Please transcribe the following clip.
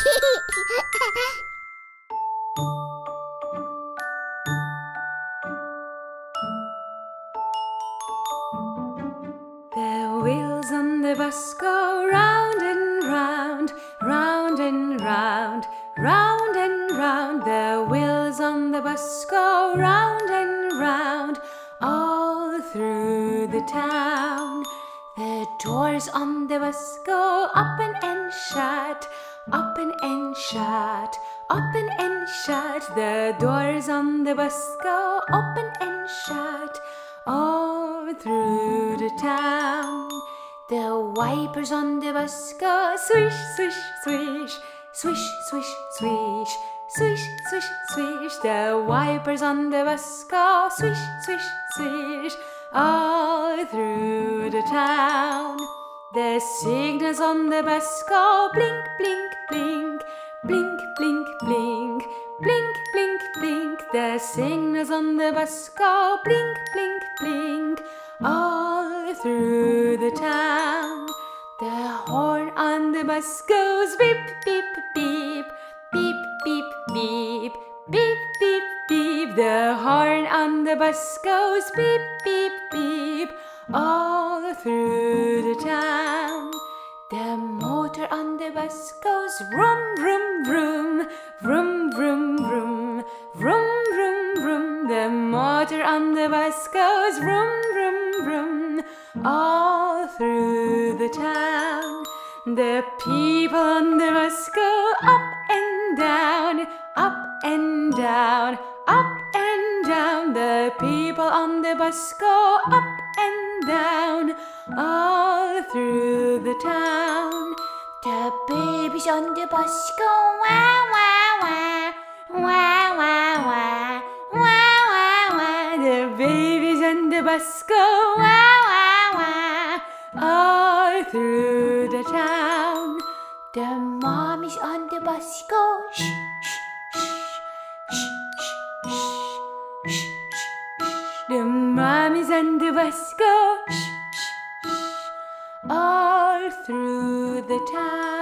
The wheels on the bus go round and round, round and round, round and round. The wheels on the bus go round and round, all through the town. The doors on the bus go open and shut, open and shut, open and shut. The doors on the bus go open and shut, all through the town. The wipers on the bus go swish, swish, swish, swish, swish, swish, swish, swish, swish. The wipers on the bus go swish, swish, swish, all through the town. The signals on the bus go blink, blink, blink, blink, blink, blink, blink, blink, blink. The signals on the bus go blink, blink, blink, all through the town. The horn on the bus goes beep, beep, beep, beep, beep, beep, beep, beep, beep. The horn on the bus goes beep, beep, beep, all through the town. The motor on the bus goes vroom, vroom, vroom, vroom, vroom, vroom, vroom, vroom, vroom. The motor on the bus goes vroom, vroom, vroom, all through the town. The people on the bus go up and down, up and down, up and down. The people on the bus go up and down, all through the town. The babies on the bus go wah, wah, wah, wah, wah, wah, wah, wah, wah. The babies on the bus go wah, wah, wah, all through the town. The mommies on the bus go shh, shh, shh, shh, shh, shh, shh, shh. The mommies on the bus go shh, shh, shh, all through the town.